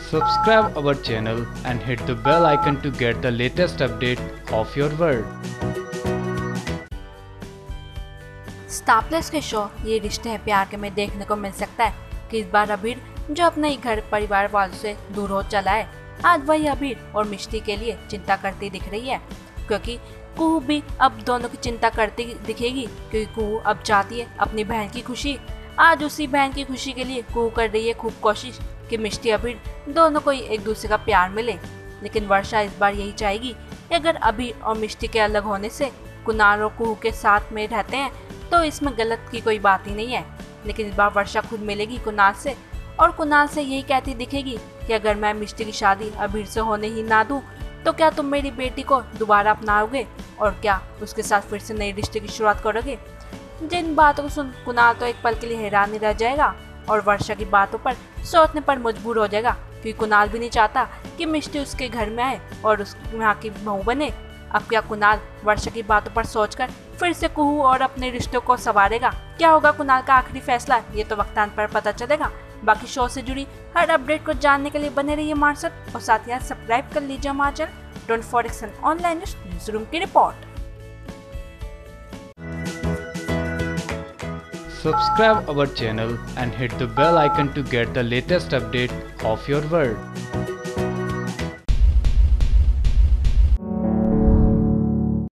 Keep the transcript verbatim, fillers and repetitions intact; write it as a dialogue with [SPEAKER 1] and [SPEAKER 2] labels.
[SPEAKER 1] Subscribe our channel and hit the bell icon to get the latest update of your world.
[SPEAKER 2] Star plus के शो ये रिश्ते हैं प्यार के में देखने को मिल सकता है कि इस बार अबीर जो अपने ही घर परिवार वालों से दूर हो चला है, आज वही अबीर और मिष्टी के लिए चिंता करती दिख रही है, क्योंकि कुहू भी अब दोनों की चिंता करती दिखेगी, क्योंकि कुहू अब चाहती है अपनी बहन की खुशी। आज उसी बहन की खुशी के लिए कुहू कर रही है खूब कोशिश कि मिष्टी अबीर दोनों को ही एक दूसरे का प्यार मिले। लेकिन वर्षा इस बार यही चाहेगी कि अगर अबीर और मिष्टी के अलग होने से कुणाल और कुहू के साथ में रहते हैं तो इसमें गलत की कोई बात ही नहीं है। लेकिन इस बार वर्षा खुद मिलेगी कुणाल से और कुणाल से यही कहती दिखेगी कि अगर मैं मिष्टी की शादी अबीर से होने ही ना दूं तो क्या तुम मेरी बेटी को दोबारा अपनाओगे और क्या उसके साथ फिर से नए रिश्ते की शुरुआत करोगे। जिन बातों को सुन कुणाल तो एक पल के लिए हैरान ही रह जाएगा और वर्षा की बातों पर सोचने पर मजबूर हो जाएगा, क्योंकि कुणाल भी नहीं चाहता कि मिष्टी उसके घर में आए और उस यहाँ की बहू बने। अब क्या कुणाल वर्षा की बातों पर सोचकर फिर से कुहू और अपने रिश्तों को संवारेगा? क्या होगा कुणाल का आखिरी फैसला, ये तो वक्तान पर पता चलेगा। बाकी शो से जुड़ी हर अपडेट को जानने के लिए बने रहिए हमारे साथ और साथ ही सब्सक्राइब कर लीजिए हमारा channel twenty four action online news room की report.
[SPEAKER 1] Subscribe our channel and hit the bell icon to get the latest update of your world.